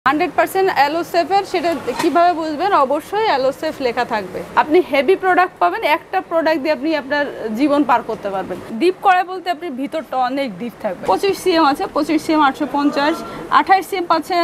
100% অ্যালোসেফের সেটা কিভাবে বুঝবেন? অবশ্যই অ্যালোসেফ লেখা থাকবে। আপনি হেভি প্রোডাক্ট পাবেন, একটা প্রোডাক্ট দিয়ে আপনি আপনার জীবন পার করতে পারবেন। ডিপ কড়াই বলতে আপনি ভিতরটা অনেক ডিপ থাকবে। 25 সিএম আছে, 25 সিএম 850, 28 সিএম পাচ্ছেন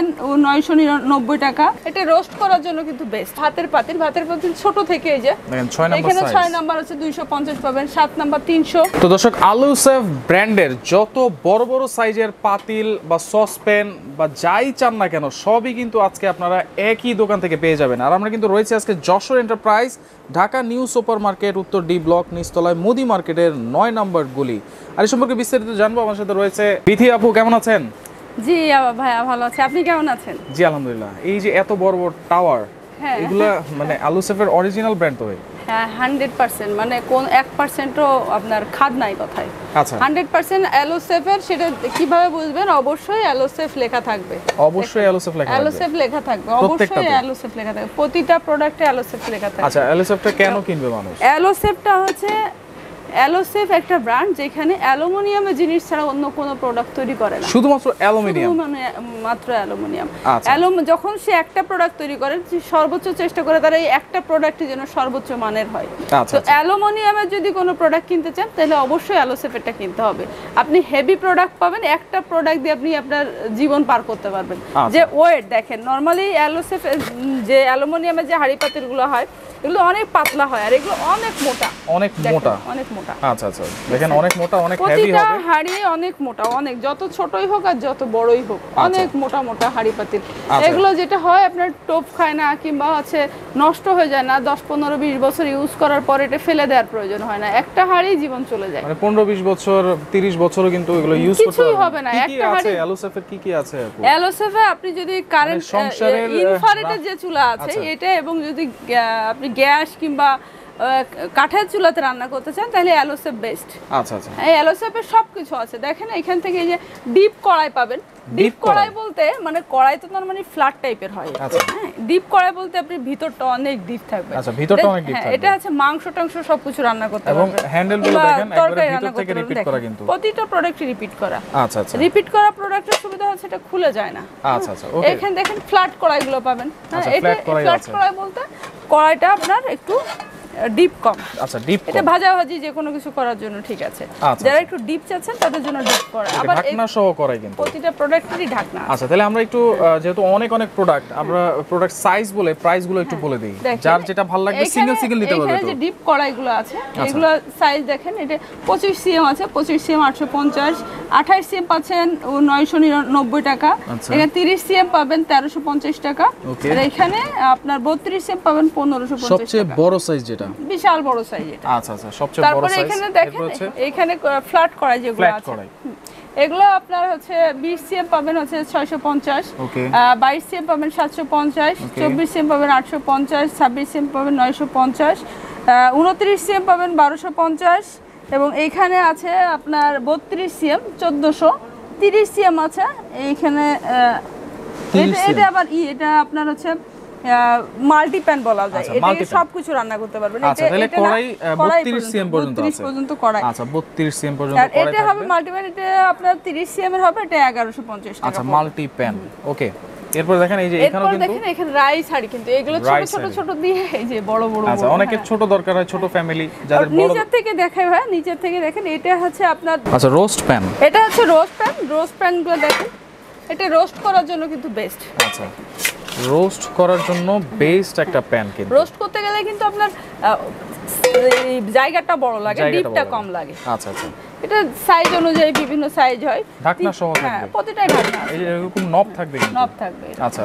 999 টাকা। এটা রোস্ট করার জন্য কিন্তু বেস্ট। ভাতের পাতিল ছোট থেকে এই যে এখানে 6 নাম্বার আছে 250 পাবেন, 7 নাম্বার 300। তো দর্শক, আলুসেফ ব্র্যান্ডের যত বড় বড় সাইজের পাতিল বা সসপ্যান বা যাই চান না কেন সবই কিন্তু আজকে আপনারা একই দোকান থেকে পেয়ে যাবেন। আর আমরা কিন্তু রয়েছে আজকে Jessore enterprise, Dhaka new super market, উত্তর ডি ব্লক, নিচতলায় মুদি মার্কেটের 9 নম্বর গলি। আর এই সম্পর্কে বিস্তারিত জানবো। আমার সাথে রয়েছে বিথি আপু, কেমন আছেন? জি ভাইয়া ভালো আছে, আপনি কেমন আছেন? জি আলহামদুলিল্লাহ। এই যে এত বড় বড় টাওয়ার, এগুলা মানে আলুসেফের অরিজিনাল ব্র্যান্ড তো হয়? হ্যাঁ 100%, মানে কোন 1%ও আপনার খাদ নাই কথায়। আচ্ছা, 100% অ্যালোসেফের সেটা কিভাবে বুঝবেন? অবশ্যই অ্যালোসেফ লেখা থাকবে। অবশ্যই অ্যালোসেফ লেখা থাকবে। অ্যালোসেফ লেখা থাকবে, অবশ্যই অ্যালোসেফ লেখা থাকবে। প্রতিটা প্রোডাক্টে অ্যালোসেফ লেখা থাকবে। আচ্ছা, অ্যালোসেফটা কেন কিনবে মানুষ? অ্যালোসেফটা হচ্ছে অ্যালোসেফ একটা ব্র্যান্ড যেখানে অ্যালুমিনিয়ামের জিনিস ছাড়া অন্য কোনো প্রোডাক্ট তৈরি করে না, শুধুমাত্র অ্যালুমিনিয়াম, মাত্র অ্যালুমিনিয়াম। যখন সে একটা প্রোডাক্ট তৈরি করে সর্বোচ্চ চেষ্টা করে তারা এই একটা প্রোডাক্টের জন্য সর্বোচ্চ মানের হয়। তো অ্যালুমিনিয়ামের যদি কোনো প্রোডাক্ট কিনতে চান তাহলে অবশ্যই অ্যালোসেফেরটা কিনতে হবে। আপনি হেভি প্রোডাক্ট পাবেন, একটা প্রোডাক্ট দিয়ে আপনি আপনার জীবন পার করতে পারবেন। যে ওয়েট দেখেন, নর্মালি অ্যালোসেফ যে অ্যালুমিনিয়ামের যে হাঁড়ি পাতিলগুলো হয় এগুলো অনেক পাতলা হয় আর এগুলো অনেক মোটা, অনেক মোটা, অনেক মোটা। আচ্ছা আচ্ছা, দেখেন অনেক মোটা, অনেক হেভি হবে। প্রতিটা হাঁড়ি অনেক মোটা, অনেক, যত ছোটই হোক আর যত বড়ই হোক অনেক মোটা মোটা হাঁড়ি পাতিল। এগুলো যেটা হয় আপনার টোপ খায় না কিংবা হচ্ছে নষ্ট হয়ে যায় না, 10 15 20 বছর ইউজ করার পর এটা ফেলে দেওয়ার প্রয়োজন হয় না, একটা হাঁড়ি জীবন চলে যায়। মানে 15 20 বছর 30 বছরও কিন্তু এগুলো ইউজ করতে কিছুই হবে না। একটা হাঁড়ি অ্যালোসেফের কি আছে আপু? অ্যালোসেফে আপনি যদি কারেন্ট ইনফ্রারেডের যে চুলা আছে এটা, এবং যদি আপনি গ্যাস কিংবা কাঠের চুলাতে রান্না করতে চান তাহলে অ্যালোসেফ বেস্ট। আচ্ছা আচ্ছা, এই অ্যালোসেফের সবকিছু আছে। দেখেন এখান থেকে এই যে ডিপ কড়াই পাবেন। ডিপ কড়াই বলতে মানে কড়াই তো নরমালি ফ্ল্যাট টাইপের হয়। হ্যাঁ, ডিপ কড়াই বলতে আপনি ভিতরটা অনেক ডিপ থাকবে। আচ্ছা, ভিতরটা অনেক ডিপ থাকবে। এটা আছে মাংস টাংস সবকিছু রান্না করতে পারবেন। এবং হ্যান্ডেলগুলো দেখেন একবারে ভিতর থেকে রিপিট করা, কিন্তু প্রতিটা প্রোডাক্টে রিপিট করা। আচ্ছা আচ্ছা, রিপিট করা প্রোডাক্টের সুবিধা হচ্ছে এটা খুলে যায় না। আচ্ছা আচ্ছা, ওকে। এখানে দেখেন ফ্ল্যাট কড়াইগুলো পাবেন। আচ্ছা, এটা ফ্ল্যাট কড়াই বলতে কড়াইটা আপনার একটু ডিপ কম। আচ্ছা, ডিপ এটা ভাজাভাজি যে কোনো কিছু করার জন্য ঠিক আছে। যারা একটু ডিপ চাচ্ছেন তাদের জন্য ডিপ করা, আবার ঢাকনা সহ করাই কিন্তু প্রতিটা প্রোডাক্টেরই ঢাকনা। আচ্ছা, তাহলে আমরা একটু যেহেতু অনেক প্রোডাক্ট, আমরা প্রোডাক্ট সাইজ বলে প্রাইস গুলো একটু বলে দেই, যার যেটা ভালো লাগবে সিঙ্গেল সিঙ্গেল নিতে পারবে। এখানে যে ডিপ কড়াইগুলো আছে এগুলো সাইজ দেখেন, এটা 25 সিএম আছে, 25 সিএম 850, 28 সিএম পাচ্ছেন 999 টাকা, এখানে 30 সিএম পাবেন 1350 টাকা, আর এখানে আপনার 32 সিএম পাবেন 1550 টাকা। সবচেয়ে বড় সাইজ যেটা, বিশাল বড় সাইজ এটা। আচ্ছা আচ্ছা, সবচেয়ে বড় সাইজ। তারপরে এখানে দেখেন এখানে ফ্ল্যাট কড়াই যেগুলো আছে এগুলো আপনার হচ্ছে 20 সিএম পাবেন হচ্ছে 650, 22 সিএম পাবেন 750, 24 সিএম পাবেন 850, 26 সিএম পাবেন 950, 29 সিএম পাবেন 1250, এবং এইখানে আছে আপনার 32 সিএম 1400, 30 সিএম আছে এইখানে। এটা আবার এটা আপনার হচ্ছে মাল্টি প্যান বলা যায়, এটা সবকিছু রান্না করতে পারবেন। আচ্ছা, তাহলে কড়াই 32 সিএম পর্যন্ত আছে। 32 পর্যন্ত কড়াই। আচ্ছা, 32 সিএম পর্যন্ত কড়াই থাকবে। এটা হবে মাল্টি প্যান, এটা আপনার 30 সিএম এর হবে, এটা 1150 টাকা। আচ্ছা, মাল্টি প্যান, ওকে। এরপর দেখেন এই যে এখানেও কিন্তু দেখেন এখানে রাইস হাঁড়ি, কিন্তু এগুলো ছোট ছোট ছোট দিয়ে এই যে বড় বড়। আচ্ছা, অনেকের ছোট দরকার হয়, ছোট ফ্যামিলি যাদের বড়। নিচের থেকে দেখাই ভাই, নিচের থেকে দেখেন এটা হচ্ছে আপনার, আচ্ছা, রোস্ট প্যান। এটা হচ্ছে রোস্ট প্যান। রোস্ট প্যানগুলো দেখেন, এটা রোস্ট করার জন্য কিন্তু বেস্ট। আচ্ছা, রোস্ট করার জন্য বেস্ট একটা প্যান। কিন্তু রোস্ট করতে গেলে কিন্তু আপনার জায়গাটা বড় লাগে, ডিপটা কম লাগে। আচ্ছা আচ্ছা, এটা সাইজ অনুযায়ী বিভিন্ন সাইজ হয়। ঢাকনা সহ থাকবে। হ্যাঁ, প্রতিটাই ঢাকনা এই এরকম নব থাকবে, নব থাকবে। আচ্ছা,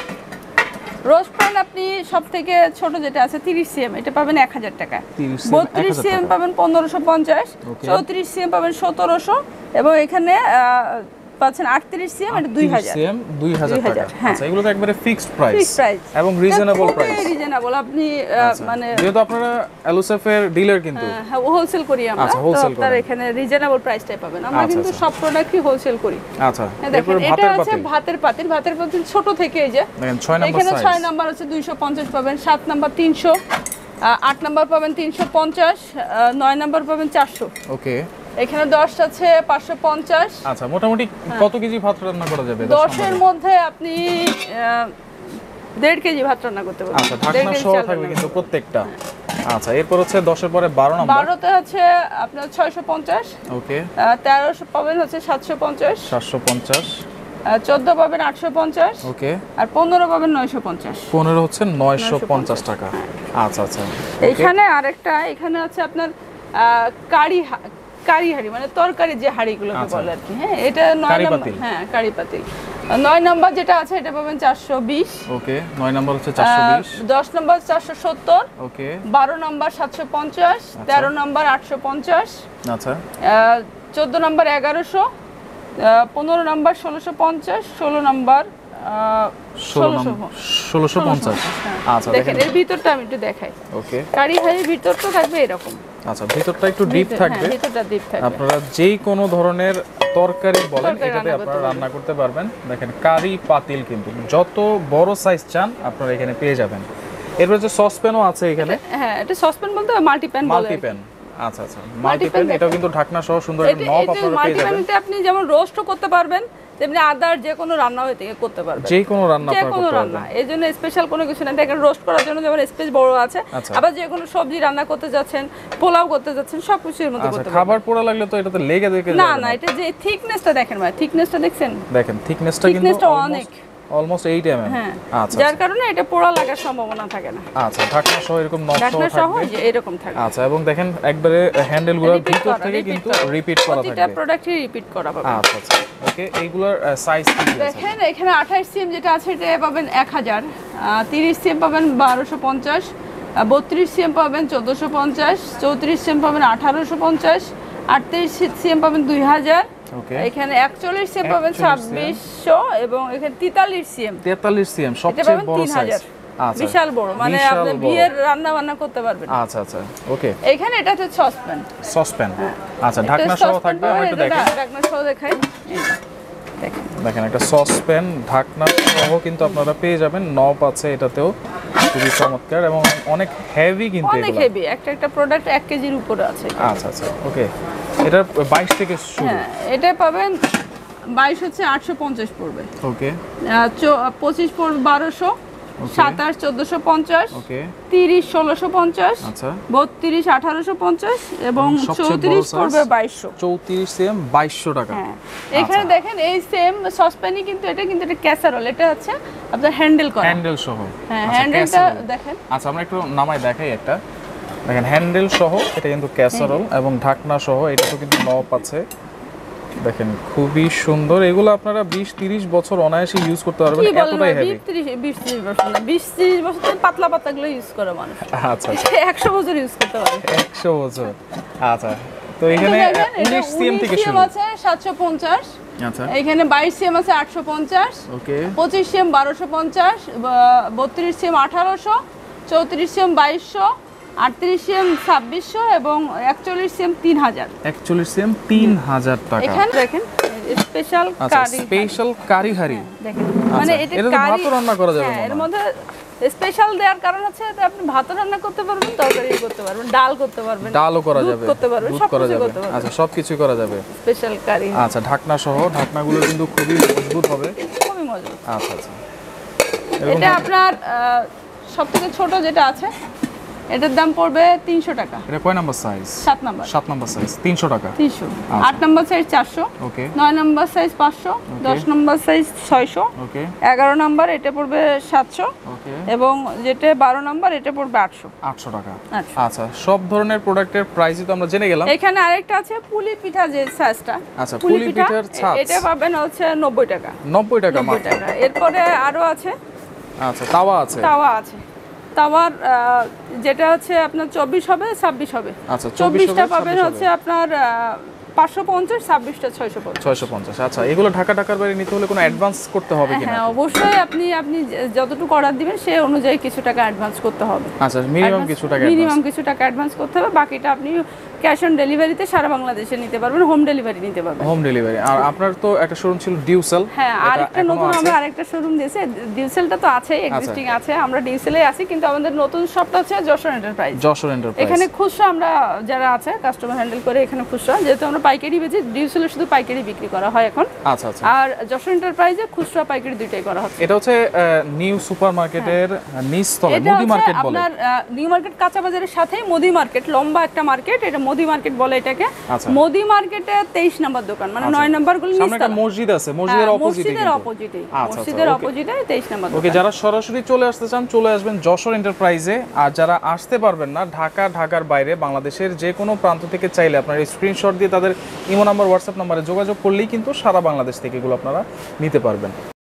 রোস্ট প্যান আপনি সবথেকে ছোট যেটা আছে 30 সিএম, এটা পাবেন 1000 টাকা। 32 সিএম পাবেন 1550, 34 সিএম পাবেন 1700, এবং এখানে পাচ্ছেন 38 সিএম, এটা 2000 সিএম 2000 টাকা। আচ্ছা, এগুলো তো একবারে ফিক্সড প্রাইস এবং রিজনেবল প্রাইস। রিজনেবল আপনি মানে যেহেতু আপনারা অ্যালুসেফের ডিলার, কিন্তু হ্যাঁ হোলসেল করি আমরা, তো আপনারা এখানে রিজনেবল প্রাইসটাই পাবেন। আমরা কিন্তু সব প্রোডাক্টই হোলসেল করি। আচ্ছা, দেখেন এটা আছে ভাতের পাতিল ছোট থেকে এই যে এখানে 6 নাম্বার আছে 250 পাবেন, 7 নাম্বার 300, 8 নাম্বার পাবেন 350, 9 নাম্বার পাবেন 400। ওকে, এখানে 10 আছে 550। আচ্ছা, মোটামুটি কত কেজি ভাত রান্না করা যাবে? 10 এর মধ্যে আপনি 1.5 কেজি ভাত রান্না করতে পারবেন। আচ্ছা, ঢাকনা সহ থাকবে কিন্তু প্রত্যেকটা। আচ্ছা, এরপর হচ্ছে 10 এর পরে 12 নাম্বার। 12 তে আছে আপনার 650। ওকে। 13 পাবেন হচ্ছে 750। 750। 14 পাবেন 850। ওকে। আর 15 পাবেন 950। 15 হচ্ছে 950 টাকা। আচ্ছা আচ্ছা। এখানে আরেকটা, এখানে আছে আপনার কারি হাঁড়ি, মানে তরকারি যে হাঁড়িগুলোকে বলে আর কি। হ্যাঁ, এটা 9 নাম্বার। হ্যাঁ, কারি পাতিল। 9 নাম্বার যেটা আছে এটা পাবেন 420। ওকে, 9 নাম্বার হচ্ছে 420। 10 নাম্বার 470। ওকে। 12 নাম্বার 750। 13 নাম্বার 850। আচ্ছা। 14 নাম্বার 1100। 15 নাম্বার 1650। 16 নাম্বার 1650। আচ্ছা, দেখেন এর ভিতরটা আমি একটু দেখাই। ওকে। কারি হাঁড়ির ভিতরটা থাকবে এরকম। আচ্ছা, ভিতরটা একটু ডিপ থাকবে। হ্যাঁ, ভিতরটা ডিপ থাকবে। আপনারা যেই কোনো ধরনের তরকারি বলেন এটাতে আপনারা রান্না করতে পারবেন। দেখেন কারি পাতিল কিন্তু যত বড় সাইজ চান আপনারা এখানে পেয়ে যাবেন। এরপর যে সসপ্যানও আছে এখানে। হ্যাঁ, এটা সসপ্যান বলতে মাল্টিপ্যান বলে। মাল্টিপ্যান। আচ্ছা আচ্ছা, মাল্টিপ্যান। এটাও কিন্তু ঢাকনা সহ সুন্দর একটা নব আপনারা পেয়ে যাবেন। মাল্টিপ্যানতে আপনি যেমন রোস্টও করতে পারবেন, তেমনি আদার যে কোনো রান্না হইতে করতে পারবেন। যে কোনো রান্না আপনারা করতে পারবেন। এইজন্য স্পেশাল কোনো কিছু না, দেখেন রোস্ট করার জন্য যেমন স্পেস বড় আছে। আবার যে কোনো সবজি রান্না করতে যাচ্ছেন, পোলাও করতে যাচ্ছেন, সবকিছুর মধ্যে করতে পারবেন। খাবার পোড়া লাগলে তো এটাতে লেগে যাবে না না, এটা যে থিকনেসটা দেখেন ভাই, থিকনেসটা দেখছেন? দেখেন থিকনেসটা কিন্তু অনেক, অলমোস্ট 8 mm। হ্যাঁ, আচ্ছা, যার কারণে এটা পোড়া লাগার সম্ভাবনা থাকে না। আচ্ছা, ঢাকনা সহ এরকম নব সহ থাকবে, এরকম থাকবে। আচ্ছা, এবং দেখেন একবারে হ্যান্ডেলগুলো ভিতর থেকে কিন্তু রিপিট করা থাকবে। প্রতিটা প্রোডাক্টই রিপিট করা পাবেন। আচ্ছা আচ্ছা, ওকে। এইগুলোর সাইজ কি আছে? দেখেন এখানে 28 সিএম যেটা আছে এটা পাবেন 1000, 30 সিএম পাবেন 1250, 32 সিএম পাবেন 1450, 34 সিএম পাবেন 1850, 38 সিএম পাবেন 2000, এখানে 41 সিএম পাবেন 2600, এবং এখানে 43 সিএম সবচেয়ে বড় সাইজ। আচ্ছা, বিশাল বড়, মানে আপনি বিয়ের রান্না বান্না করতে পারবেন। আচ্ছা আচ্ছা, ওকে। এখানে এটা হচ্ছে সসপ্যান। আচ্ছা, ঢাকনা সহ থাকবে। আমরা একটু দেখেন, ঢাকনা সহ দেখাই। দেখেন একটা সসপ্যান ঢাকনা সহ কিন্তু আপনারা পেয়ে যাবেন। নব আছে এটাতেও, খুবই চমৎকার এবং অনেক হেভি কিন্তু অনেক হেভি। একটা প্রোডাক্ট 1 কেজির উপরে আছে। আচ্ছা আচ্ছা, ওকে। এটা 22 থেকে শুরু। হ্যাঁ, এটা পাবেন 22 হচ্ছে 850 পড়বে। ওকে। 25 পড়বে 1200, 27 1450, 30 1650, 32 1850, এবং 34 পড়বে 2200। 34 সিএম 2200 টাকা। হ্যাঁ, এখানে দেখেন এই সেম সসপ্যানই কিন্তু এটা ক্যাসারোল। এটা হচ্ছে আপনার হ্যান্ডেল করা, হ্যান্ডেল সহ। হ্যাঁ, হ্যান্ডেলটা দেখেন। আচ্ছা, আমরা একটু নামাই দেখাই একটা। দেখেন হ্যান্ডেল সহ এটা কিন্তু ক্যাসারোল, এবং ঢাকনা সহ এটা তো কিন্তু নব আছে। দেখেন খুবই সুন্দর। এগুলো আপনারা 20-30 বছর অনায়াসে ইউজ করতে পারবেন, এতটাই হেভি। 20-30 বছর না, 20-30 বছর তো পাতলা পাতলাগুলো ইউজ করে মানুষ। আচ্ছা, 100 বছর ইউজ করতে পারবে। 100 বছর। আচ্ছা, তো এখানে 19 সিএম থেকে শুরু আছে 750। আচ্ছা, এখানে 22 সিএম আছে 850, okay. 25 cm 1250, 32 cm 1800, 34 cm 2200, 38 cm 2600, এবং 41 সিএম 3000। 41 সিএম 3000 টাকা। এখানে দেখেন স্পেশাল কারি হাঁড়ি। দেখেন, মানে এটা ভাত রান্না করা যাবে। এর মধ্যে স্পেশাল দেওয়ার কারণ হচ্ছে এতে আপনি ভাত রান্না করতে পারবেন, তরকারি করতে পারবেন, ডাল করতে পারবেন, ডালও করা যাবে, করতে পারবেন, সব করা যাবে। আচ্ছা, সবকিছু করা যাবে। Special curry. আচ্ছা, ঢাকনা সহ। ঢাকনাগুলো কিন্তু খুবই মজবুত হবে। খুবই মজবুত। আচ্ছা আচ্ছা, এটা আপনার সবথেকে ছোট যেটা আছে এটার দাম পড়বে 300 টাকা। এটা কয় number size? 7 number. 7 number size 300 টাকা। 300। 8 number size 400, okay. 9 number size 500, 10 number size 600, okay. 11 number এটা পড়বে 700, ওকে। এবং যেটা 12 নাম্বার এটা পড়বে 800 টাকা। আচ্ছা, সব ধরনের প্রোডাক্টের প্রাইসই তো আমরা জেনে গেলাম। এখানে আরেকটা আছে পুলি পিঠা যে সাইজটা। আচ্ছা, পুলি পিঠার ছাঁচ, এটা পাবেন হচ্ছে 90 টাকা। 90 টাকা মাত্র। এরপরে আরো আছে। আচ্ছা, তাওয়া আছে। তাওয়ার যেটা হচ্ছে আপনার 24 হবে 26 হবে। আচ্ছা, 24টা পাবেন হচ্ছে আপনার 550, 26টা 650। আচ্ছা, এগুলো ঢাকার বাইরে নিতে হলে কোনো অ্যাডভান্স করতে হবে কিনা? হ্যাঁ, অবশ্যই আপনি যতটুকু অর্ডার দিবেন সেই অনুযায়ী কিছু টাকা অ্যাডভান্স করতে হবে। আচ্ছা, মিনিমাম কিছু টাকা অ্যাডভান্স করতে হবে। বাকিটা আপনি ক্যাশ অন ডেলিভারিতে সারা বাংলাদেশে নিতে পারবেন, হোম ডেলিভারি নিতে পারবেন। Home delivery. আর আপনার তো একটা শোরুম ছিল ডিউসেল। হ্যাঁ, আরেকটা নতুন আমরা আরেকটা শোরুম দিয়েছে। ডিউসেলটা তো আছে, এক্সিস্টিং আছে, আমরা ডিউসেলে আছি, কিন্তু আমাদের নতুন শপটা আছে যশোর এন্টারপ্রাইজ। এখানে খুচরা আমরা যারা আছে কাস্টমার হ্যান্ডেল করে, এখানে খুচরা, যেহেতু আমরা পাইকারি বেচি, ডিউসেলে শুধু পাইকারি বিক্রি করা হয় এখন। আচ্ছা আচ্ছা। আর যশোর এন্টারপ্রাইজে খুচরা পাইকারি দুইটাই করা হচ্ছে। এটা হচ্ছে নিউ সুপারমার্কেটের নিচতলা মুদি মার্কেট বলে। আপনার নিউ মার্কেট কাঁচা বাজারের সাথেই মুদি মার্কেট, লম্বা একটা মার্কেট, এটা মুদি মার্কেট বলে এটাকে। মুদি মার্কেটে 23 নম্বর দোকান, মানে 9 নম্বর গুলো নিচতলা। সামনে একটা মসজিদ আছে, মসজিদের অপোজিটে। মসজিদের অপোজিটে 23 নম্বর দোকান। ওকে, যারা সরাসরি চলে আসতে চান চলে আসবেন যশোর এন্টারপ্রাইজে। আর যারা আসতে পারবেন না, ঢাকার বাইরে বাংলাদেশের যে কোনো প্রান্ত থেকে চাইলে আপনারা স্ক্রিনশট দিয়ে তাদের ইমো নাম্বার, হোয়াটসঅ্যাপ নাম্বারে যোগাযোগ করলেই কিন্তু সারা বাংলাদেশ থেকে এগুলো আপনারা নিতে পারবেন।